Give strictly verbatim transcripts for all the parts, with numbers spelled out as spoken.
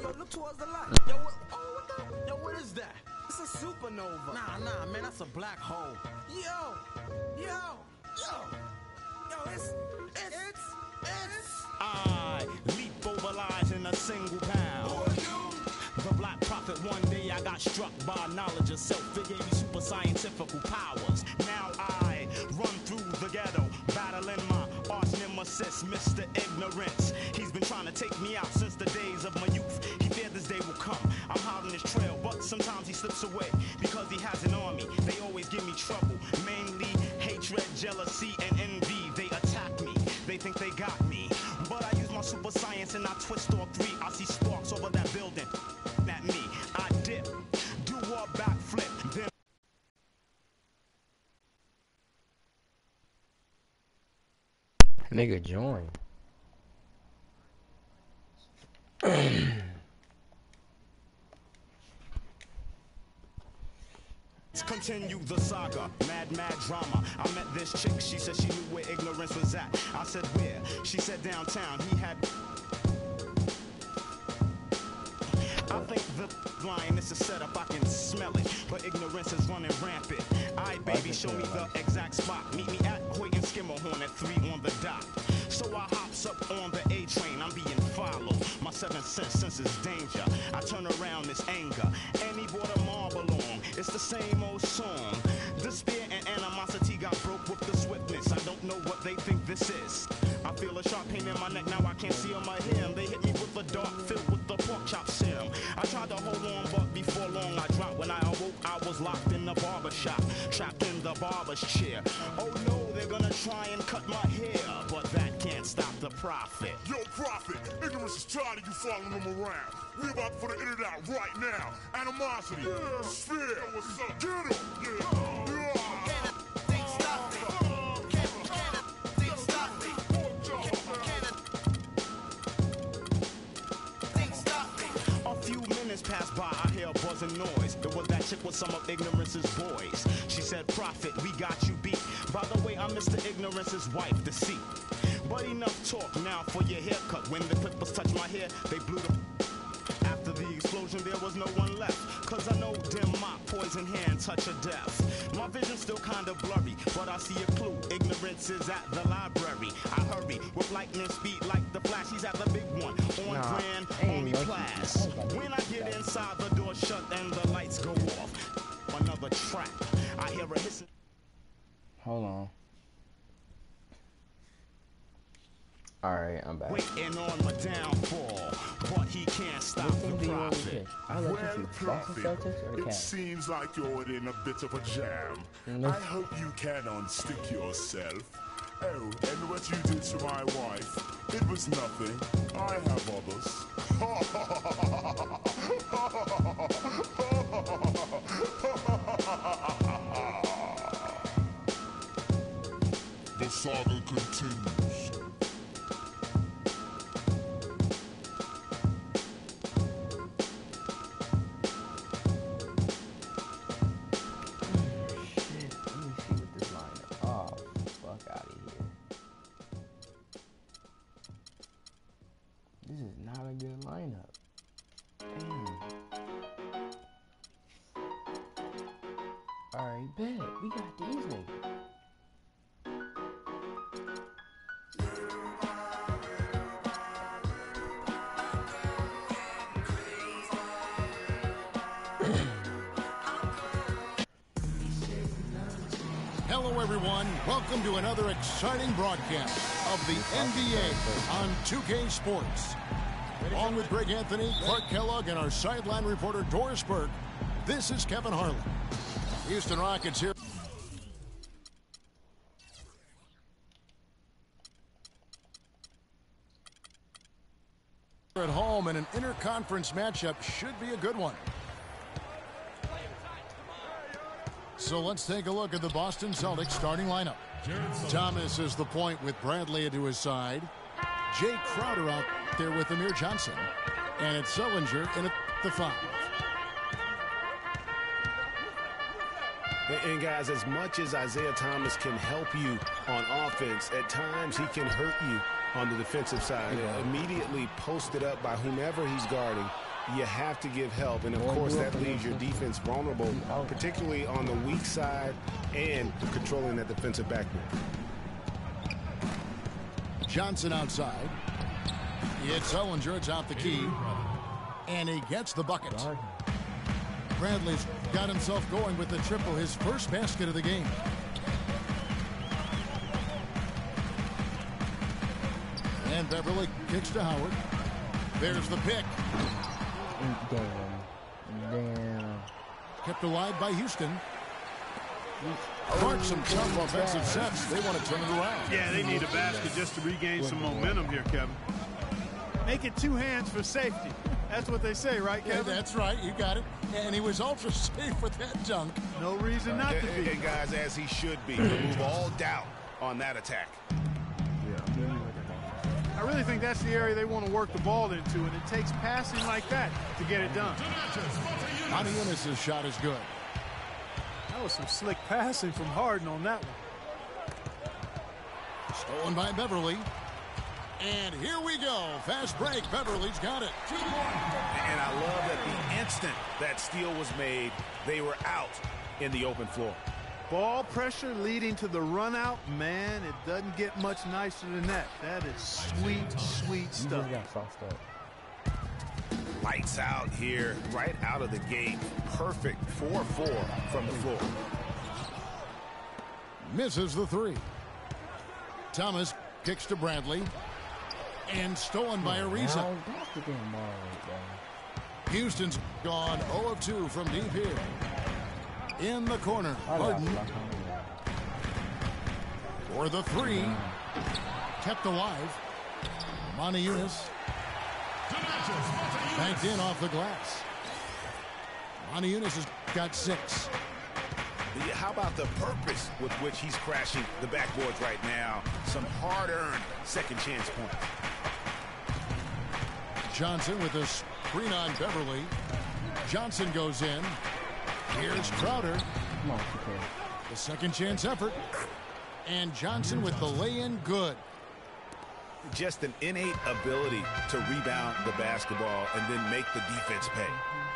yo, look towards the light. Yo, what, oh, what the? Yo, what is that? It's a supernova. Nah, nah, man, that's a black hole. Yo, yo, yo, yo, it's, it's, it's, it's. I leap over lies in a single pound. Who are you? The Black Prophet. One day I got struck by knowledge of self. It gave me super scientific powers. Now I run through the ghetto, battling my arch nemesis, Mister Ignorance. He's been trying to take me out since the days of my youth. He feared this day will come. I'm hot on his trail, but sometimes he slips away because he has an army. They always give me trouble, mainly hatred, jealousy, and envy. They attack me. They think they got me, but I use my super science and I twist all three. I see sparks over that building. At me, I dip, do a backflip, then. Nigga join. Let's continue the saga, mad, mad drama. I met this chick, she said she knew where ignorance was at. I said where? She said downtown. He had. I think the line is a setup, I can smell it, but ignorance is running rampant. Alright, baby, show me the exact spot. Meet me at Hoyt and Skimmerhorn at three on the dot. So I hops up on the A train, I'm being followed. My seventh sense senses danger. I turn around this anger, and he brought a marble along. It's the same old song. Despair and animosity got broke with the swiftness. I don't know what they think this is. I feel a sharp pain in my neck, now I can't see on my hem. They hit me with a dart filled with the pork chop serum. I tried to hold on, but before long I dropped. When I awoke, I was locked in the barber shop, trapped in the barber's chair. Oh no, they're gonna try and cut my hair, but that can't stop the prophet. Yo, prophet, ignorance is tired of you following them around. We about to put an in and out right now. Animosity, yeah. Sphere, what's up? Get him, yeah. yeah. Pass by, I hear a buzzing noise. It was that chick with some of ignorance's boys. She said, Prophet, we got you beat. By the way, I'm Mister Ignorance's wife, deceit. But enough talk now for your haircut. When the clippers touched my hair, they blew the. After the explosion, there was no one left. Cause I know dim mop, poison hand, touch of death. My vision's still kinda blurry, but I see a clue. Ignorance is at the library. I hurry with lightning speed like the Flash. He's at the big one. On nah, Grand Army Class. When I get inside, the door shut and the lights go off. Another trap. I hear a hissing. Hold on. Alright, I'm back. Waiting on my downfall, but he can't stop the prophet. Well, prophet, it seems like you're in a bit of a jam. Mm-hmm. I hope you can unstick yourself. Oh, and what you did to my wife, it was nothing. I have others. The saga continues. Alright, bet. We got these niggas. Hello, everyone. Welcome to another exciting broadcast of the N B A on two K Sports. Along with Greg Anthony, Clark Kellogg, and our sideline reporter, Doris Burke, this is Kevin Harlan. Houston Rockets here. At home, and an interconference matchup should be a good one. So let's take a look at the Boston Celtics starting lineup. Thomas is the point with Bradley to his side. Jay Crowder out there with Amir Johnson. And it's Sullinger in at the five. And guys, as much as Isaiah Thomas can help you on offense, at times he can hurt you on the defensive side. Yeah. Immediately posted up by whomever he's guarding, you have to give help. And, of course, that leaves your defense vulnerable, particularly on the weak side and controlling that defensive backboard. Johnson outside. It's Sullinger. It's out the key. And he gets the bucket. Bradley's got himself going with the triple, his first basket of the game. And Beverly kicks to Howard. There's the pick. Damn. Damn. Kept alive by Houston. Clark, some tough offensive sets. They want to turn it around. Yeah, they need a basket just to regain some momentum here, Kevin. Make it two hands for safety. That's what they say, right, Kevin? Yeah, that's right. You got it. And he was ultra safe with that dunk. No reason not to be. And guys, as he should be. Remove all doubt on that attack. I really think that's the area they want to work the ball into, and it takes passing like that to get it done. Monty Eunice's shot is good. That was some slick passing from Harden on that one. Stolen by Beverly. And here we go. Fast break. Beverly's got it. And I love that the instant that steal was made, they were out in the open floor. Ball pressure leading to the run out. Man, it doesn't get much nicer than that. That is sweet, sweet stuff. You just got sauced up. Lights out here, right out of the gate. Perfect four four from the floor. Misses the three. Thomas kicks to Bradley. And stolen by Ariza. Wow, that's the game ball right there. Houston's gone zero of two from deep here. In the corner, Harden for the three. Kept alive. Monty Eunice. Banked in off the glass. Monty Eunice has got six. How about the purpose with which he's crashing the backboards right now? Some hard-earned second chance points. Johnson with a screen on Beverly. Johnson goes in. Here's Crowder. Come on, okay. The second chance effort. And Johnson with the lay-in good. Just an innate ability to rebound the basketball and then make the defense pay.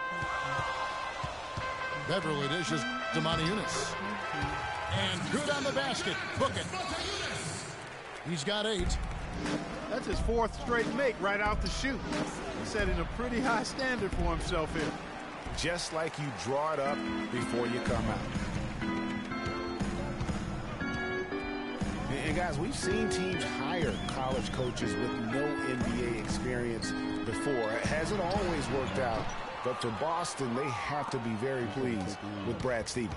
Beverly dishes to Monty Eunice. And good on the basket. Book it. He's got eight. That's his fourth straight make right out the chute. He's setting a pretty high standard for himself here. Just like you draw it up before you come out. And guys, we've seen teams hire college coaches with no N B A experience before. It hasn't always worked out, but to Boston, they have to be very pleased with Brad Stevens.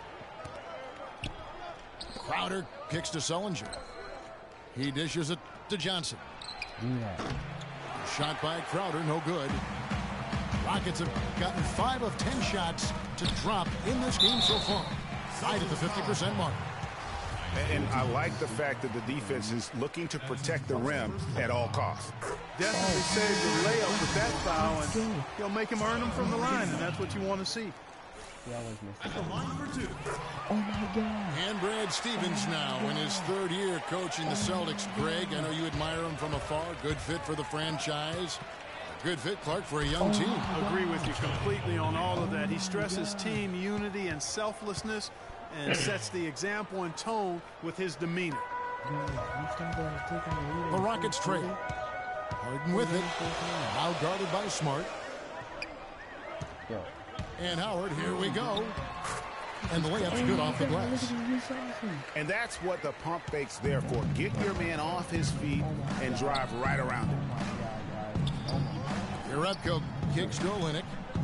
Crowder kicks to Sullinger. He dishes it to Johnson. Yeah. Shot by Crowder, no good. Rockets have gotten five of ten shots to drop in this game so far. Right at the fifty percent mark. And I like the fact that the defense is looking to protect the rim at all costs. Definitely saved the layup with that foul, and he'll make him earn them from the line, and that's what you want to see. He always misses. The line for two. Oh my God. And Brad Stevens now in his third year coaching the Celtics. Greg, I know you admire him from afar. Good fit for the franchise. Good fit, Clark, for a young team. Agree with you completely on all of that. He stresses team unity and selflessness and sets the example and tone with his demeanor. The Rockets trade. Harden with it. Now guarded by Smart. Yo. And Howard, here we go. And the layup's good off the glass. And that's what the pump fake's there for. Get your man off his feet and drive right around him. Jerebko kicks to Olynyk.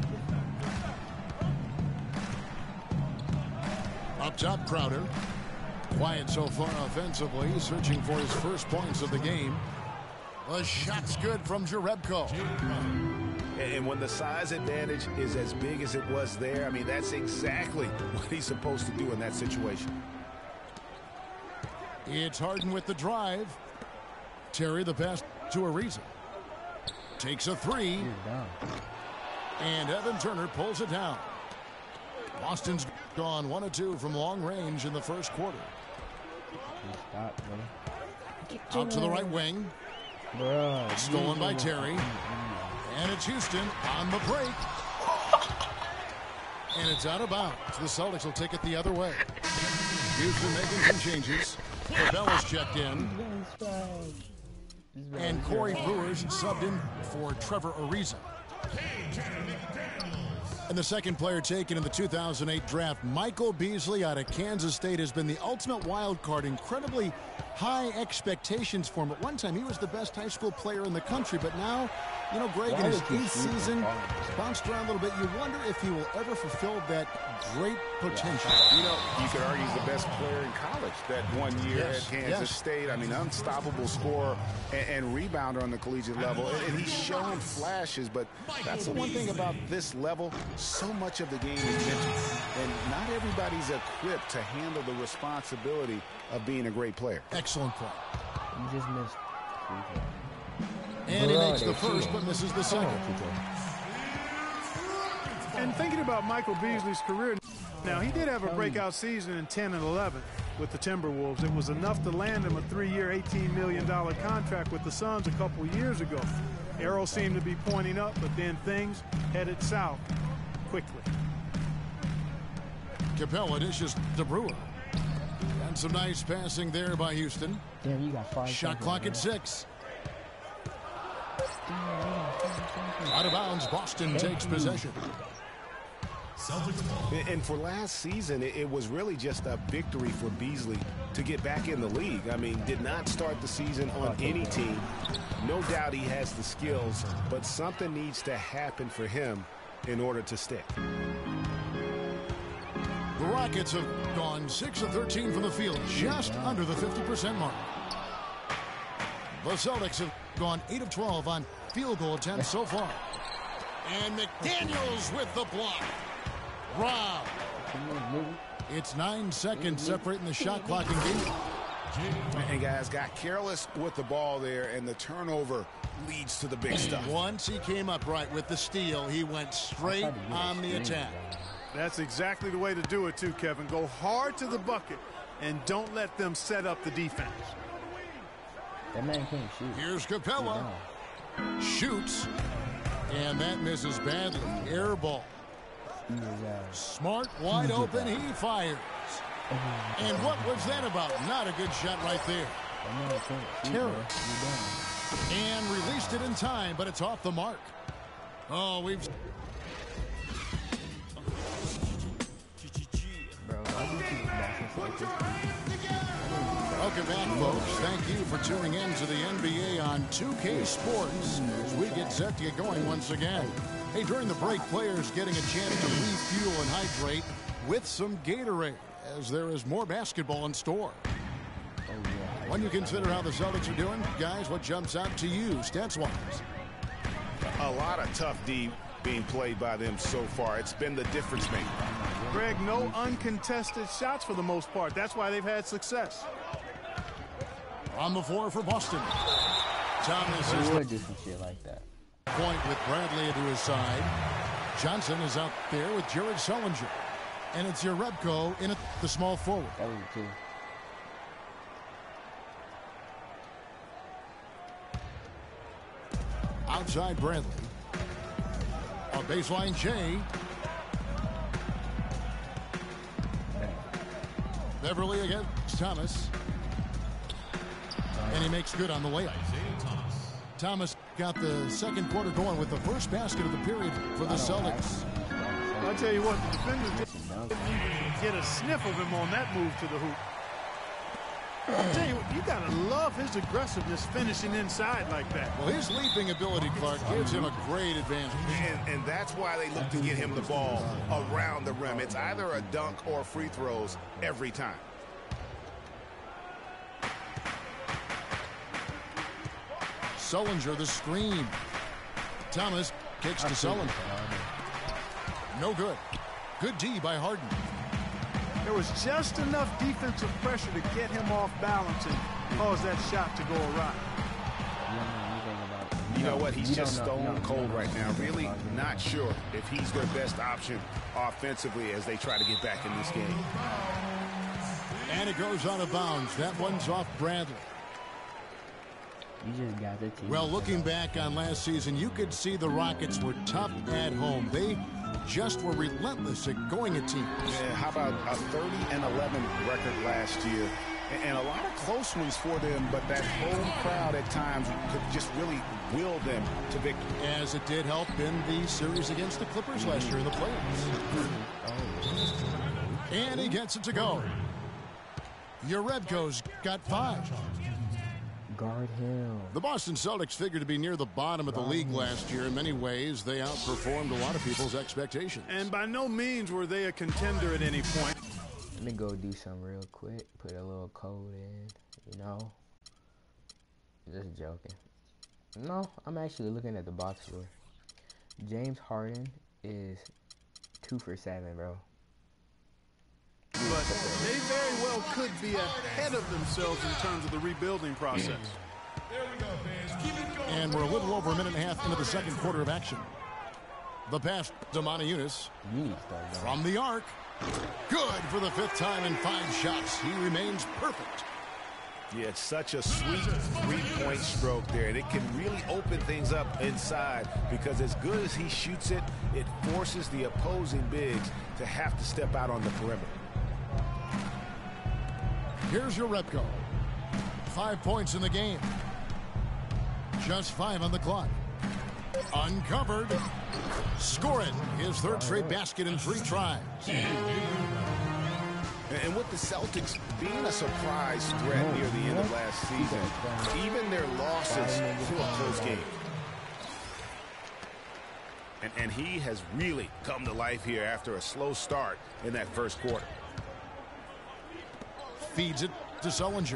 Up top, Crowder. Quiet so far offensively, searching for his first points of the game. The shot's good from Jerebko. And when the size advantage is as big as it was there, I mean, that's exactly what he's supposed to do in that situation. It's Harden with the drive. Terry the pass to Ariza. Takes a three. And Evan Turner pulls it down. Boston's gone one of two from long range in the first quarter. Out to the right wing. Bruh, Stolen by Terry. And it's Houston on the break. And it's out of bounds. The Celtics will take it the other way. Houston making some changes. Cabela's checked in. And Corey Brewers subbed in for Trevor Ariza. And the second player taken in the two thousand eight draft, Michael Beasley out of Kansas State, has been the ultimate wild card. Incredibly high expectations for him. At one time, he was the best high school player in the country, but now, you know, Greg, in his eighth season, bounced around a little bit. You wonder if he will ever fulfill that great potential. You know, you could argue he's the best player in college that one year Yes, at Kansas yes. State. I mean, unstoppable scorer and, and rebounder on the collegiate level. And, and he's shown flashes, but that's the one thing about this level. So much of the game is mental. And not everybody's equipped to handle the responsibility of being a great player. Excellent play. You just missed. And he Bro, makes the they first, cheated. but misses the second. And thinking about Michael Beasley's career, now he did have a breakout season in ten and eleven with the Timberwolves. It was enough to land him a three-year, eighteen million dollar contract with the Suns a couple years ago. Arrow seemed to be pointing up, but then things headed south quickly. Capella dishes to Brewer. And some nice passing there by Houston. Damn, you got five. Shot seconds, clock man. at six. Damn, you got five seconds. Out of bounds, Boston takes possession. And- And for last season, it, it was really just a victory for Beasley to get back in the league. I mean, did not start the season on any team. No doubt he has the skills, but something needs to happen for him in order to stick. The Rockets have gone six of thirteen from the field, just under the fifty percent mark. The Celtics have gone eight of twelve on field goal attempts so far. And McDaniels with the block. Rob. It's nine seconds separating the shot clock and game. And guys got careless with the ball there, and the turnover leads to the big stuff. Once he came up right with the steal, he went straight on the attack. That's exactly the way to do it too, Kevin. Go hard to the bucket and don't let them set up the defense. That man can't shoot. Here's Capella. Shoots. And that misses badly. Air ball. He was, uh, Smart, wide did open, that? he fires. And what was that about? Not a good shot right there. that man can't shoot, Terror. bro. You done. And released it in time, but it's off the mark. Oh, we've... Bro, why do you keep basketball like this? Welcome back, folks. Thank you for tuning in to the N B A on two K Sports as we get set to get going once again. Hey, during the break, players getting a chance to refuel and hydrate with some Gatorade as there is more basketball in store. Oh, yeah. When you consider how the Celtics are doing, guys, what jumps out to you stats-wise? A lot of tough D being played by them so far. It's been the difference maker. Greg, no uncontested shots for the most part. That's why they've had success. On the floor for Boston. Thomas is They the would do some shit like that. point with Bradley to his side. Johnson is out there with Jared Sullinger. And it's Jerebko in at the small forward. That was too. Outside Bradley. A baseline Jay. Beverly against Thomas. And he makes good on the layup. Thomas got the second quarter going with the first basket of the period for the Celtics. I'll tell you what, the defenders didn't even get a sniff of him on that move to the hoop. I'll tell you what, you gotta love his aggressiveness finishing inside like that. Well, his leaping ability, Clark, gives him a great advantage. And, and that's why they look to get him the ball around the rim. It's either a dunk or free throws every time. Sullinger, the screen. Thomas kicks to Sullinger. No good. Good D by Harden. There was just enough defensive pressure to get him off balance and cause that shot to go awry. You don't know anything about it. You know what? He's You just don't know- stone you don't cold know right now. anything Really about him. not sure if he's their best option offensively as they try to get back in this game. And it goes out of bounds. That one's off Bradley. You just got the team. Well, looking back on last season, you could see the Rockets were tough at home. They just were relentless at going at teams. Yeah, how about a thirty and eleven record last year? And a lot of close ones for them, but that home crowd at times could just really will them to victory. As it did help in the series against the Clippers last year in the playoffs. And he gets it to go. Jerebko's got five. Guard him. The Boston Celtics figured to be near the bottom of the league last year. In many ways, they outperformed a lot of people's expectations. And by no means were they a contender at any point. Let me go do something real quick. Put a little code in, you know. Just joking. No, I'm actually looking at the box score. James Harden is two for seven, bro. But they very well could be ahead of themselves in terms of the rebuilding process. And we're a little over a minute and a half into the second quarter of action. The pass to Moniunas from the arc. Good for the fifth time in five shots. He remains perfect. Yeah, it's such a sweet three-point stroke there, and it can really open things up inside because as good as he shoots it, it forces the opposing bigs to have to step out on the perimeter. Here's Jerebko. Five points in the game. Just five on the clock. Uncovered. Scoring his third straight basket in three tries. And with the Celtics being a surprise threat near the end of last season, even their losses feel a close game. And, and he has really come to life here after a slow start in that first quarter. Feeds it to Sullinger.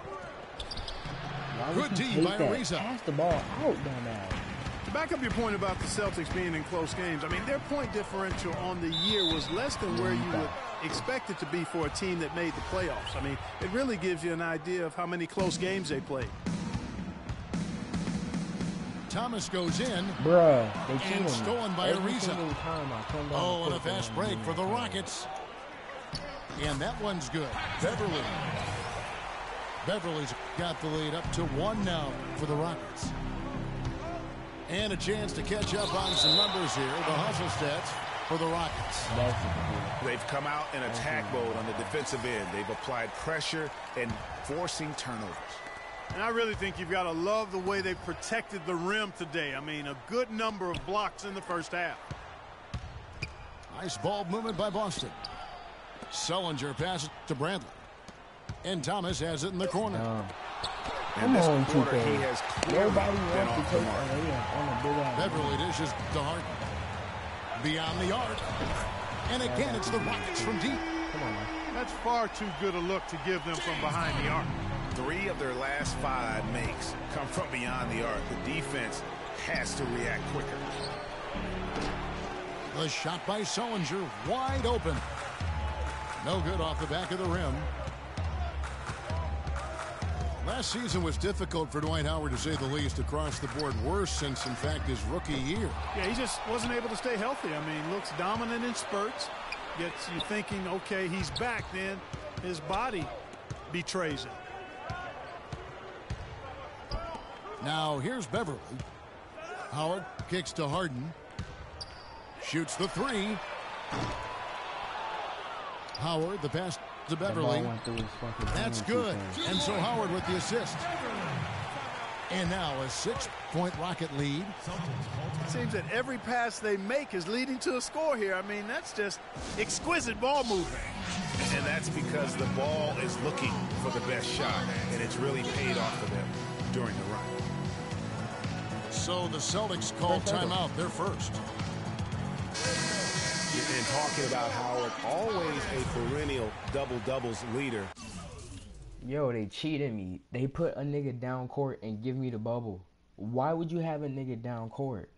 Why Good would you D take by that? Ariza. Pass the ball out down there. To back up your point about the Celtics being in close games, I mean, their point differential on the year was less than where you would expect it to be for a team that made the playoffs. I mean, it really gives you an idea of how many close games they played. Thomas goes in. Bruh, they cheat And him. stolen by Every Ariza. single time I come down Oh, the and a court, fast they break for the Rockets. And that one's good. Beverly. Beverly's got the lead up to one now for the Rockets. And a chance to catch up on some numbers here. The hustle stats for the Rockets. They've come out in attack mode on the defensive end. They've applied pressure and forcing turnovers. And I really think you've got to love the way they protected the rim today. I mean, a good number of blocks in the first half. Nice ball movement by Boston. Sullinger passes to Bradley. And Thomas has it in the corner. Um, And Come this on, quarter, two K. he has clearly Nobody been wants to off the take mark. a layup on a big ass. Beverly dishes to Harden. Beyond the arc. And again, it's the Rockets from deep. Come on, man. That's far too good a look to give them from behind the arc. Three of their last five makes come from beyond the arc. The defense has to react quicker. The shot by Sullinger, wide open. No good off the back of the rim. Last season was difficult for Dwight Howard, to say the least, across the board. Worse since, in fact, his rookie year. Yeah, he just wasn't able to stay healthy. I mean, looks dominant in spurts. Gets you thinking, okay, he's back. Then his body betrays him. Now, here's Beverly. Howard kicks to Harden. Shoots the three. Howard, the pass to Beverly. That's good. And so Howard with the assist. And now a six-point Rocket lead. It seems that every pass they make is leading to a score here. I mean, that's just exquisite ball movement. And that's because the ball is looking for the best shot, and it's really paid off for them during the run. So the Celtics call timeout. They're first. And talking about Howard, always a perennial double-doubles leader. Yo, they cheated me. They put a nigga down court and give me the bubble. Why would you have a nigga down court?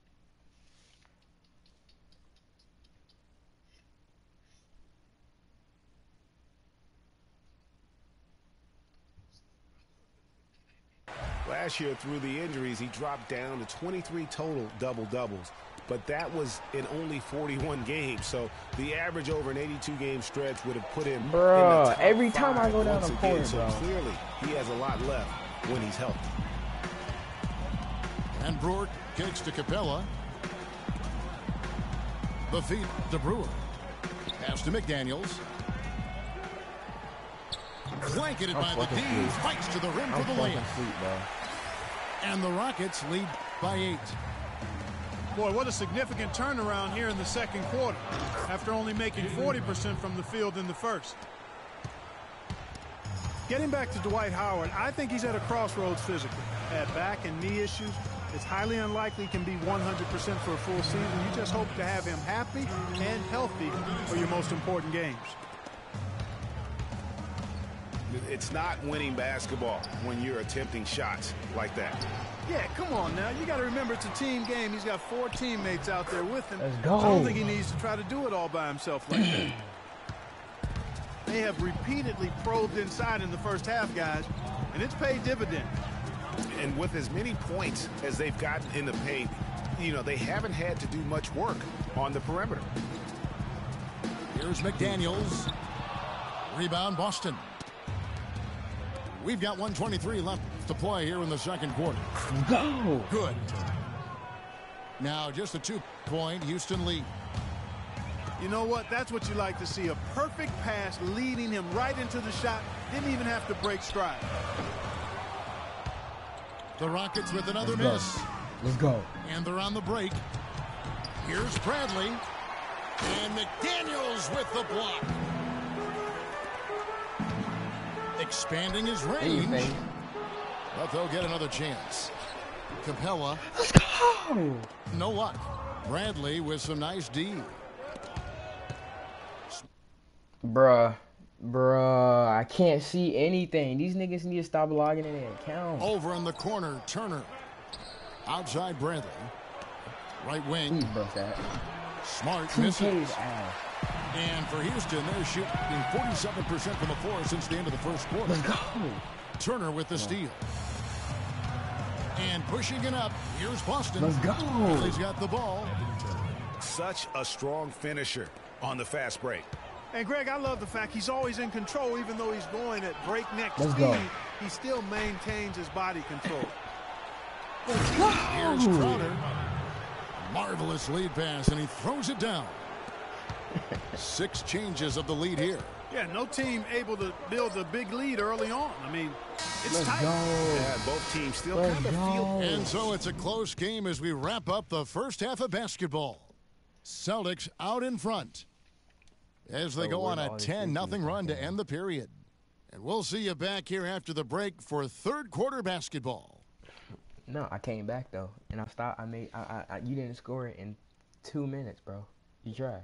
Last year, through the injuries, he dropped down to twenty-three total double-doubles. But that was in only forty-one games. So the average over an eighty-two game stretch would have put him Bruh, in the top every time I five go down once the again. court, So bro. clearly, he has a lot left when he's healthy. Brewer kicks to Capella. The feed to Brewer. Pass to McDaniels. Blanketed by the D. Fights to the rim for the layup. And the Rockets lead by eight. Boy, what a significant turnaround here in the second quarter after only making forty percent from the field in the first. Getting back to Dwight Howard, I think he's at a crossroads physically. Had back and knee issues. It's highly unlikely he can be one hundred percent for a full season. You just hope to have him happy and healthy for your most important games. It's not winning basketball when you're attempting shots like that. Yeah, come on now. You got to remember it's a team game. He's got four teammates out there with him. Let's go. I don't think he needs to try to do it all by himself like that. They have repeatedly probed inside in the first half, guys, and it's paid dividends. And with as many points as they've gotten in the paint, you know, they haven't had to do much work on the perimeter. Here's McDaniels. Rebound, Boston. We've got one twenty-three left to play here in the second quarter. Go. Good. Now just a two-point Houston lead. You know what? That's what you like to see. A perfect pass leading him right into the shot. Didn't even have to break stride. The Rockets with another Let's miss. Go. Let's go. And they're on the break. Here's Bradley. And McDaniels with the block. Expanding his range. But they'll get another chance. Capella. Let's go. No luck. Bradley with some nice D. Bruh. Bruh. I can't see anything. These niggas need to stop logging in their account. Over in the corner, Turner. Outside Bradley. Right wing. That. Smart Two misses. Ass. And for Houston, they're shooting forty-seven percent from the floor since the end of the first quarter. Let's go. Turner with the steal. And pushing it up. Here's Boston. Let's go. He's got the ball. Such a strong finisher on the fast break. And, Greg, I love the fact he's always in control, even though he's going at breakneck Let's speed. go. He still maintains his body control. Let's go. Here's Crowder. Marvelous lead pass, and he throws it down. Six changes of the lead here. Yeah, no team able to build a big lead early on. I mean, it's Let's tight. go. Yeah, both teams still Let's kind of feel. And so it's a close game as we wrap up the first half of basketball. Celtics out in front as they Oh, go we're on a all ten nothing run to end the period. And we'll see you back here after the break for third quarter basketball. No, I came back though, and I stopped. I made. I, I, I. You didn't score it in two minutes, bro. You trash.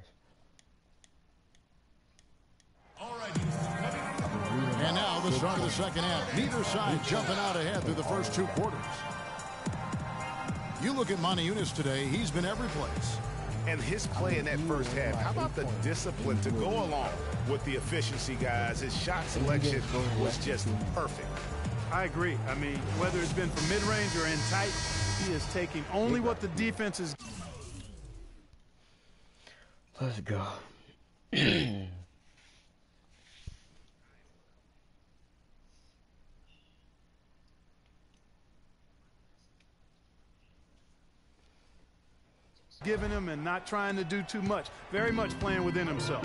And now the start of the second half. Neither side jumping out ahead through the first two quarters. You look at Moniunas today, he's been every place. And his play in that first half, how about the discipline to go along with the efficiency, guys? His shot selection was just perfect. I agree. I mean, whether it's been from mid-range or in tight, he is taking only what the defense is. Let's go. Giving him and not trying to do too much. Very much playing within himself.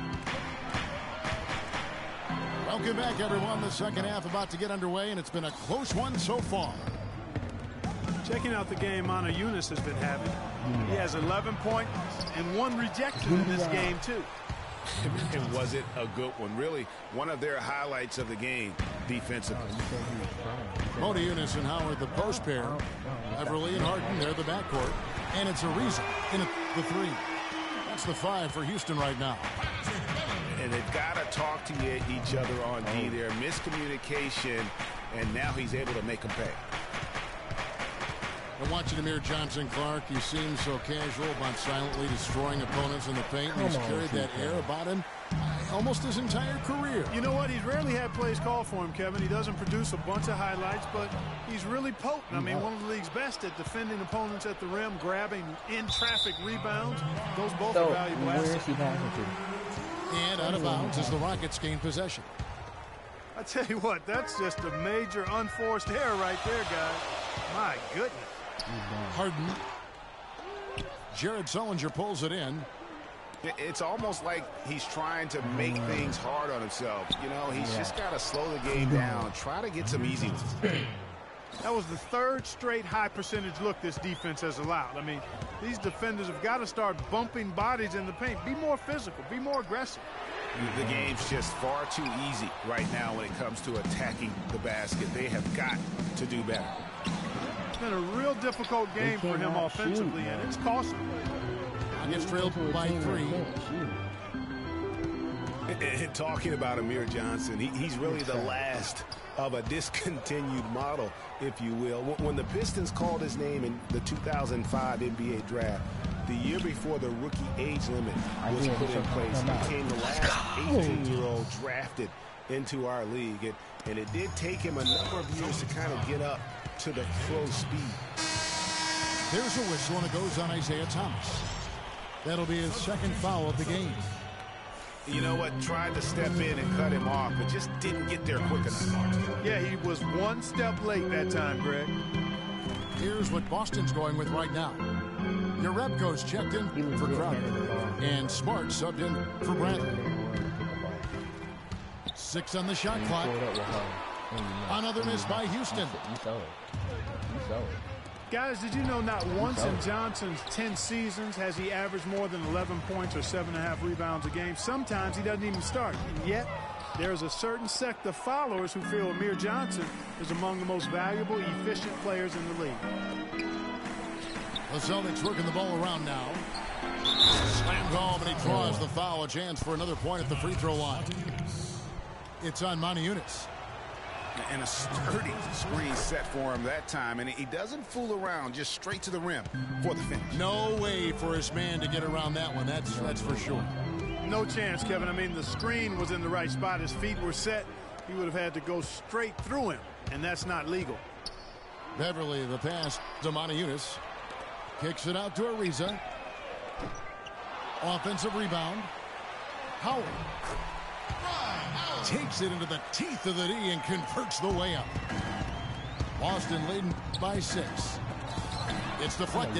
Welcome back, everyone. The second half about to get underway, and it's been a close one so far. Checking out the game Moniunas has been having. He has eleven points and one rejection in this game, too. And was it a good one? Really, one of their highlights of the game defensively. Moniunas and Howard, the post pair. Everly and Harden, they're the backcourt. And it's Ariza in the three. That's the five for Houston right now. And they've got to talk to each other on D there. Miscommunication, and now he's able to make them pay. And watching Amir Johnson-Clark, he seems so casual about silently destroying opponents in the paint. And he's carried that air about him almost his entire career. You know what? He's rarely had plays called for him, Kevin. He doesn't produce a bunch of highlights, but he's really potent. I mean, one of the league's best at defending opponents at the rim, grabbing in-traffic rebounds. Those both So, are valuable where is assets. he passing to? And out of bounds as the Rockets gain possession. I tell you what, that's just a major unforced error right there, guys. My goodness. Harden. Jared Sullinger pulls it in. It's almost like he's trying to make things hard on himself. You know, he's yeah. just got to slow the game down, try to get some easy ones. That was the third straight high percentage look this defense has allowed. I mean, these defenders have got to start bumping bodies in the paint. Be more physical. Be more aggressive. The game's just far too easy right now when it comes to attacking the basket. They have got to do better. It's been a real difficult game for him offensively, shoot, and it's costly. Gets trailed by three. And talking about Amir Johnson, he, he's really the last of a discontinued model, if you will. When the Pistons called his name in the two thousand five N B A draft, the year before the rookie age limit was put in place, he became the last eighteen-year-old drafted into our league. And, and it did take him a number of years to kind of get up to the pro speed. There's a whistle, and it goes on Isaiah Thomas. That'll be his second foul of the game. You know what? Tried to step in and cut him off, but just didn't get there quick enough. Yeah, he was one step late that time, Greg. Here's what Boston's going with right now. Jerebko's checked in for Crowder, and Smart subbed in for Bradley. Six on the shot clock. Another miss by Houston. Guys, did you know not once in Johnson's ten seasons has he averaged more than eleven points or seven and a half rebounds a game? Sometimes he doesn't even start. And yet, there is a certain sect of followers who feel Amir Johnson is among the most valuable, efficient players in the league. The Celtics working the ball around now. Slammed home, and he draws the foul. A chance for another point at the free throw line. It's on Motiejunas. And a sturdy screen set for him that time, and he doesn't fool around, just straight to the rim for the finish. No way for his man to get around that one, that's that's for sure. No chance, Kevin. I mean, the screen was in the right spot. His feet were set. He would have had to go straight through him, and that's not legal. Beverly, the pass to Motiejunas. Kicks it out to Ariza. Offensive rebound. Howard takes it into the teeth of the D and converts the layup. Boston leading by six. It's deflected.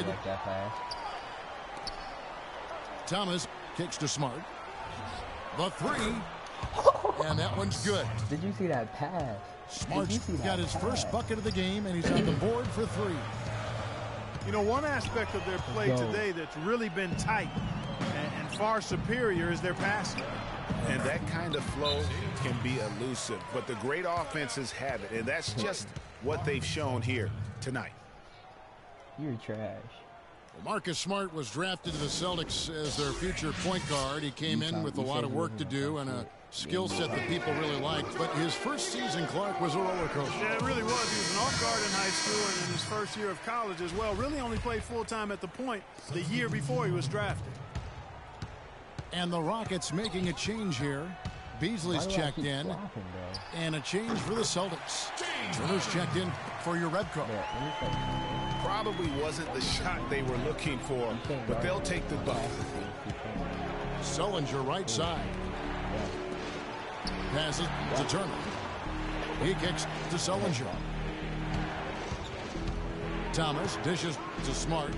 Thomas kicks to Smart. The three. And that one's good. Did you see that pass? Smart's got his pass? first bucket of the game, and he's on the board for three. You know, one aspect of their play today that's really been tight and, and far superior is their passing. And that kind of flow can be elusive, but the great offenses have it, and that's just what they've shown here tonight. You're trash. Well, Marcus Smart was drafted to the Celtics as their future point guard. He came in with a lot of work to do and a skill set that people really liked, but his first season, Clark, was a roller coaster. Yeah, it really was. He was an off guard in high school and in his first year of college as well. Really only played full-time at the point the year before he was drafted. And the Rockets making a change here. Beasley's checked in. Blocking, and a change for the Celtics. Turner's checked in for Jerebko. Yeah, Probably wasn't the shot they were looking for, but they'll take the bucket. Sullinger right side. Passes to Turner. He kicks to Sullinger. Thomas dishes to Smart.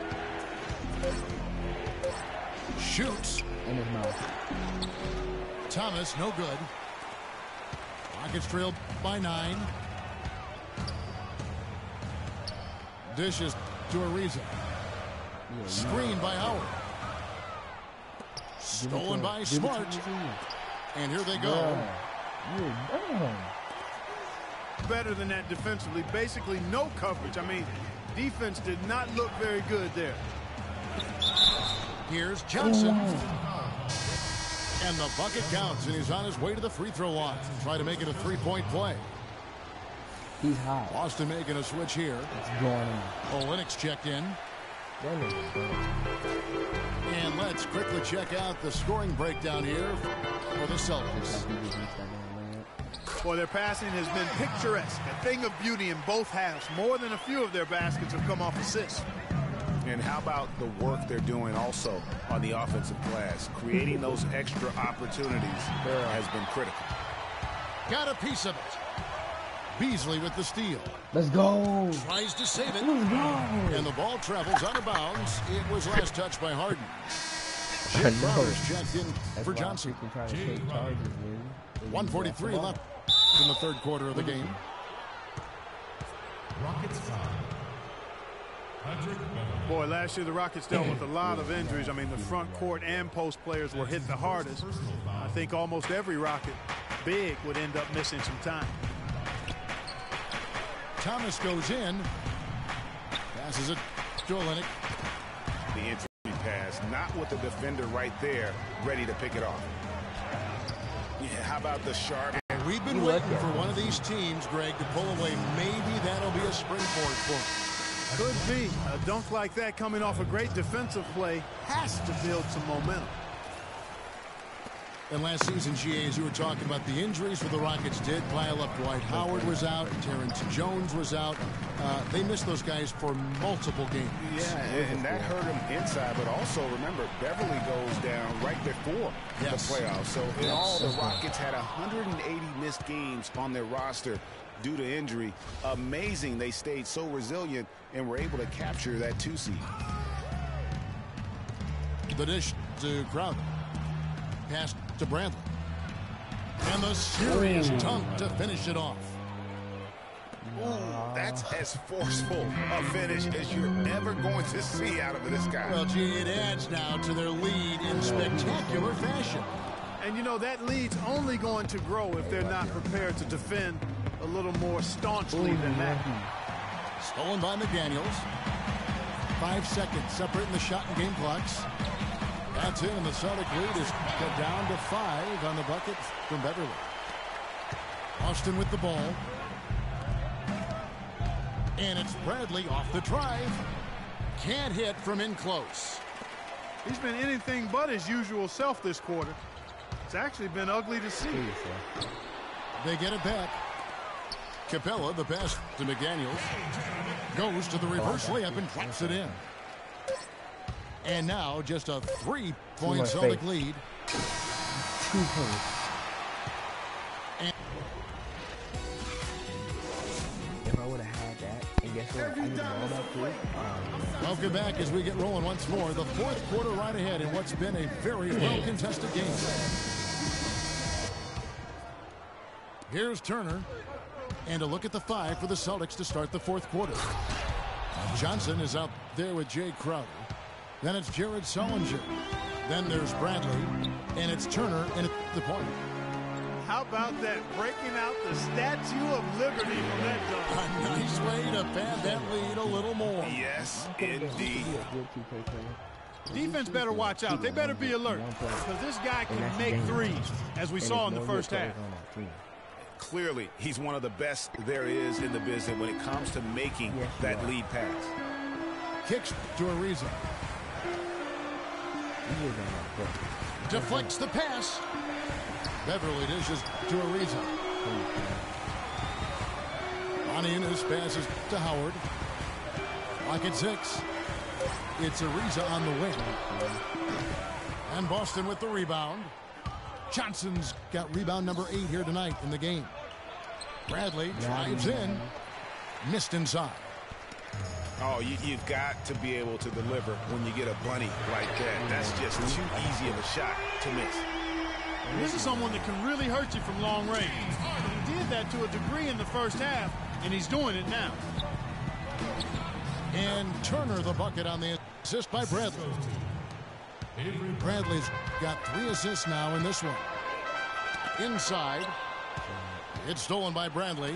Shoots. In his mouth. Thomas, no good. Rockets trailed by nine. Dishes to Ariza. Yeah, Screen by Howard. Stolen by Smart. And here they go. Yeah. Better than that defensively. Basically no coverage. I mean, defense did not look very good there. Here's Johnson. And the bucket counts, and he's on his way to the free throw line. Try to make it a three-point play. He's hot. Boston making a switch here. It's going in. Olynyk checked in. And let's quickly check out the scoring breakdown here for the Celtics. Well, their passing has been picturesque, a thing of beauty in both halves. More than a few of their baskets have come off assists. And how about the work they're doing also on the offensive glass? Creating those extra opportunities has been critical. Got a piece of it. Beasley with the steal. Let's go. Tries to save it. Let's go. And the ball travels out of bounds. It was last touched by Harden. I Jake know. Crowder's checked in That's for why Johnson. people try to take charges, dude. one forty-three left in the third quarter of the game. Rockets foul. Patrick Beverly. Boy, last year the Rockets dealt with a lot of injuries. I mean, the front court and post players were hit the hardest. I think almost every Rocket big would end up missing some time. Thomas goes in. Passes it to Olynyk. The entry pass, not with the defender right there, ready to pick it off. Yeah, how about the sharp? And we've been waiting for one of these teams, Greg, to pull away. Maybe that'll be a springboard for them. Could be. A dunk like that coming off a great defensive play has to build some momentum. And last season, G A, as you were talking about, the injuries for the Rockets did pile up. Dwight Howard was out. Terrence Jones was out. Uh, they missed those guys for multiple games. Yeah, and that hurt them inside. But also, remember, Beverly goes down right before Yes. the playoffs. So in Yes. all, the Rockets had one hundred eighty missed games on their roster due to injury. Amazing they stayed so resilient and were able to capture that two seed. The dish to Crowder. Pass to Bradley. And the serious dunk to finish it off. Ooh, that's as forceful a finish as you're ever going to see out of this guy. Well, G A, it adds now to their lead in spectacular fashion. And, you know, that lead's only going to grow if they're not prepared to defend a little more staunchly than that. Stolen by McDaniels. Five seconds separating the shot and game clocks. That's it, and the Celtic lead is cut down to five on the bucket from Beverly. Austin with the ball. And it's Bradley off the drive. Can't hit from in close. He's been anything but his usual self this quarter. It's actually been ugly to see. They get it back. Capella, the pass to McDaniels. Goes to the reverse layup and drops it in. And now just a three-point Celtic lead. Two points. And If I would have had that, and guess what? I didn't know that too. Um, welcome back as we get rolling once more. The fourth quarter right ahead in what's been a very well-contested game. Here's Turner. And a look at the five for the Celtics to start the fourth quarter. Johnson is out there with Jay Crowder. Then it's Jared Sullinger. Then there's Bradley. And it's Turner in at the point. How about that breaking out the Statue of Liberty from that dunk? A nice way to pad that lead a little more. Yes, indeed. Defense better watch out. They better be alert because this guy can make threes, as we saw in the first half. Clearly, he's one of the best there is in the business when it comes to making that lead pass. Kicks to Ariza. Deflects the pass. Beverly dishes to Ariza. Lonnie in his passes to Howard. Lock at six. It's Ariza on the wing. And Boston with the rebound. Johnson's got rebound number eight here tonight in the game. Bradley drives in. Missed inside. Oh, you, you've got to be able to deliver when you get a bunny like that. That's just too easy of a shot to miss. And this is someone that can really hurt you from long range. He did that to a degree in the first half, and he's doing it now. And Turner the bucket on the assist by Bradley. Bradley's got three assists now in this one. Inside. It's stolen by Bradley.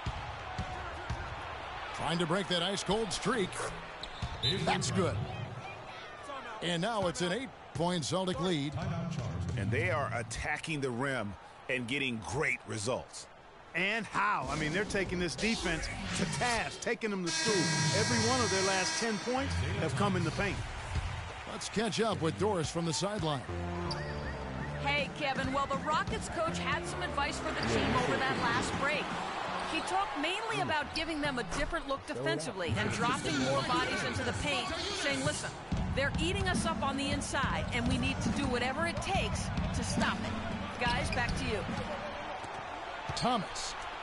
Trying to break that ice-cold streak. That's good. And now it's an eight-point Celtic lead. And they are attacking the rim and getting great results. And how? I mean, they're taking this defense to task, taking them to school. Every one of their last ten points have come in the paint. Let's catch up with Doris from the sideline. Hey, Kevin. Well, the Rockets coach had some advice for the team over that last break. He talked mainly about giving them a different look defensively and dropping more bodies into the paint, saying, listen, they're eating us up on the inside, and we need to do whatever it takes to stop it. Guys, back to you. Thomas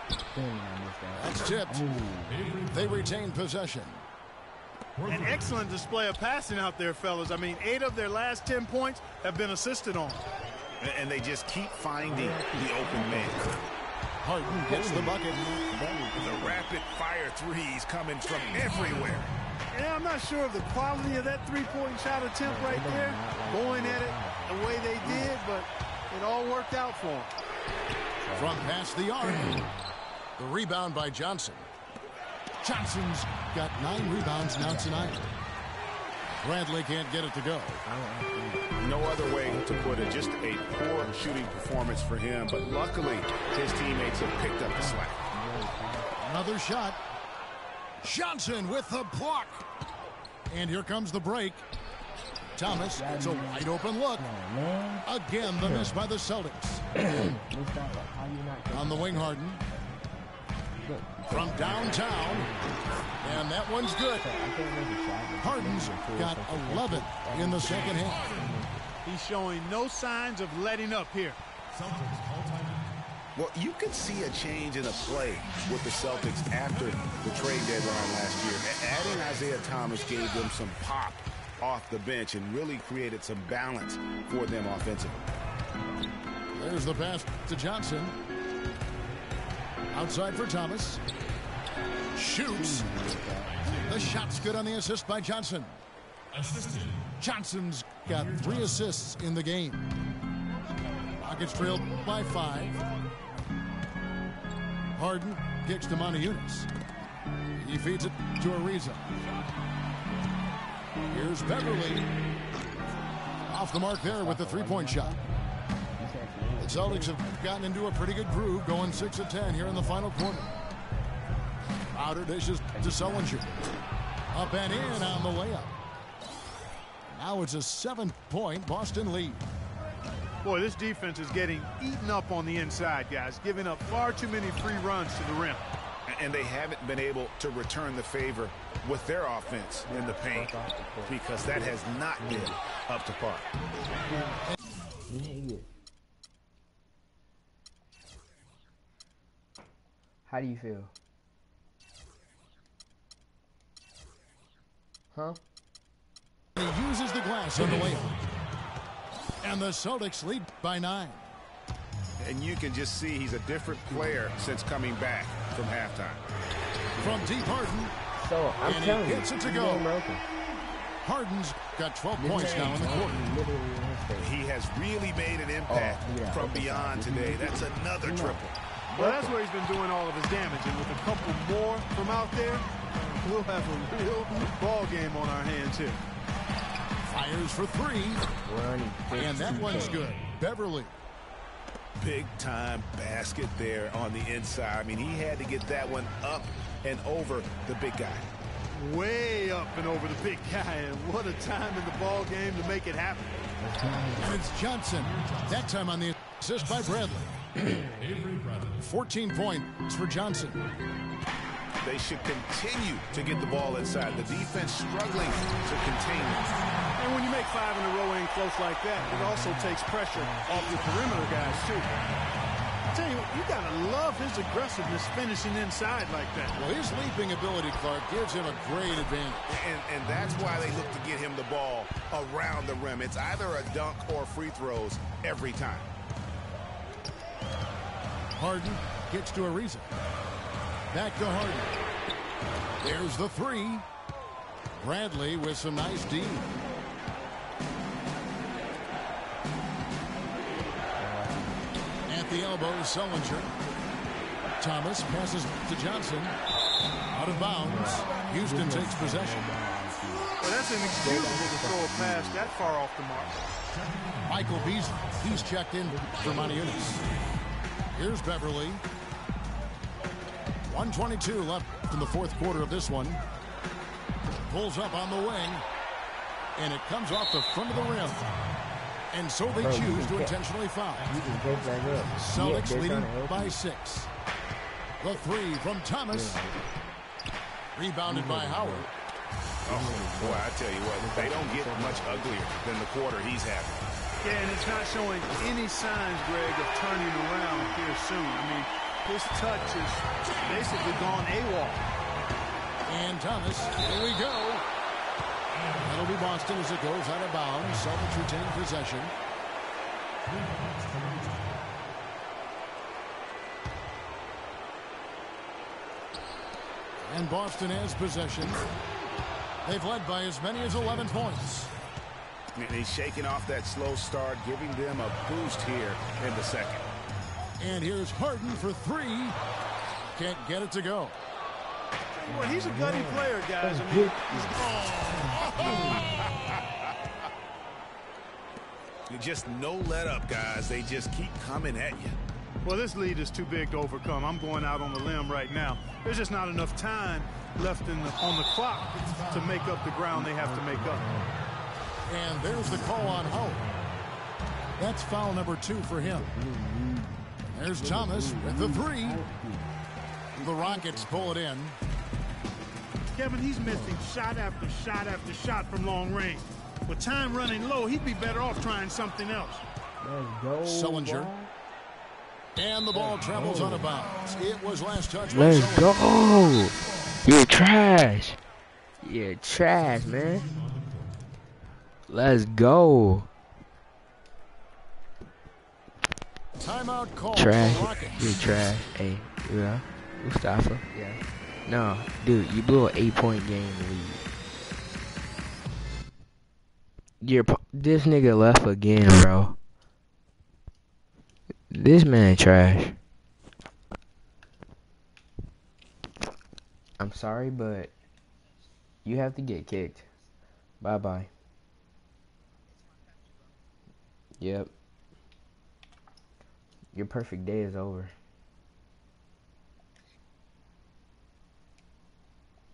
That's tipped. They retain possession. An excellent display of passing out there, fellas. I mean, eight of their last ten points have been assisted on. And they just keep finding the open man. Harden gets the bucket. The rapid-fire threes coming from everywhere. Yeah, I'm not sure of the quality of that three-point shot attempt right there, going at it the way they did, but it all worked out for them. From past the arc. The rebound by Johnson. Johnson's got nine rebounds now tonight. Bradley can't get it to go. No other way to put it. Just a poor shooting performance for him. But luckily, his teammates have picked up the slack. Another shot. Johnson with the block. And here comes the break. Thomas, it's a wide open look. Again, the miss by the Celtics. On the wing, Harden. From downtown. And that one's good. Harden's got eleven in the second half. He's showing no signs of letting up here. Well, you could see a change in the play with the Celtics after the trade deadline last year. Adding Isaiah Thomas gave them some pop off the bench and really created some balance for them offensively. There's the pass to Johnson. Outside for Thomas. Shoots. The shot's good on the assist by Johnson. Assisted. Johnson's got three assists in the game. Rockets trailed by five. Harden kicks to Moniunas. He feeds it to Ariza. Here's Beverly. Off the mark there with the three-point shot. The Celtics have gotten into a pretty good groove, going six of ten here in the final quarter. Crowder dishes to Sullinger. Up and in on the layup. Now it's a seven-point Boston lead. Boy, this defense is getting eaten up on the inside, guys, giving up far too many free runs to the rim. And they haven't been able to return the favor with their offense in the paint because that has not been up to par. How do you feel? Huh? He uses the glass on the layup. And the Celtics lead by nine. And you can just see he's a different player since coming back from halftime. From deep Harden. So, I'm and telling he you, gets it to go. Harden's got twelve points now in the quarter. He has really made an impact oh, yeah. from beyond today. That's another triple. Well, that's where he's been doing all of his damage. And with a couple more from out there, we'll have a real ball game on our hands here. Fires for three. And that one's good. Beverly. Big time basket there on the inside. I mean, he had to get that one up and over the big guy. Way up and over the big guy. And what a time in the ball game to make it happen. And it's Johnson. That time on the assist by Bradley. fourteen points for Johnson. They should continue to get the ball inside. The defense struggling to contain it. And when you make five in a row in close like that, it also takes pressure off your perimeter guys, too. I tell you what, you got to love his aggressiveness finishing inside like that. Well, his leaping ability, Clark, gives him a great advantage. And, and that's why they look to get him the ball around the rim. It's either a dunk or free throws every time. Harden gets to Ariza. Back to Harden. There's the three. Bradley with some nice D. At the elbow, Sullinger. Thomas passes to Johnson. Out of bounds. Houston takes possession. Well, that's inexcusable to throw a pass that far off the mark. Michael Beasley. He's checked in for Moniunas. Here's Beverly. one twenty-two left in the fourth quarter of this one. Pulls up on the wing. And it comes off the front of the rim. And so they choose to intentionally foul. Celtics leading by six. The three from Thomas. Rebounded by Howard. Oh, boy, I tell you what, they don't get much uglier than the quarter he's having. Yeah, and it's not showing any signs, Greg, of turning around here soon. I mean, His touch is basically gone AWOL. And Thomas, here we go. That'll be Boston as it goes out of bounds. Celtics retain possession. And Boston has possession. They've led by as many as eleven points. And he's shaking off that slow start, giving them a boost here in the second. And here's Harden for three. Can't get it to go. Well, he's a gutty player, guys. I mean, you just no let up, guys. They just keep coming at you. Well, this lead is too big to overcome. I'm going out on the limb right now. There's just not enough time left in the, on the clock to make up the ground they have to make up. And there's the call on Howard. That's foul number two for him. There's Thomas with the three. The Rockets pull it in. Kevin, he's missing shot after shot after shot from long range. With time running low, he'd be better off trying something else. Let's go. Sullinger. And the ball travels out of bounds. It was last touch. Let's go. You're trash. You're trash, man. Let's go. Timeout call. Trash. You're trash. Hey, yeah. Mustafa. Yeah. No, dude, you blew an eight-point game lead. You're this nigga left again, bro. This man trash. I'm sorry, but you have to get kicked. Bye-bye. Yep. Your perfect day is over.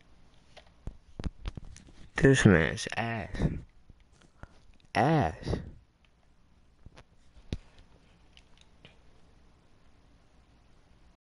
This man's ass. Ass.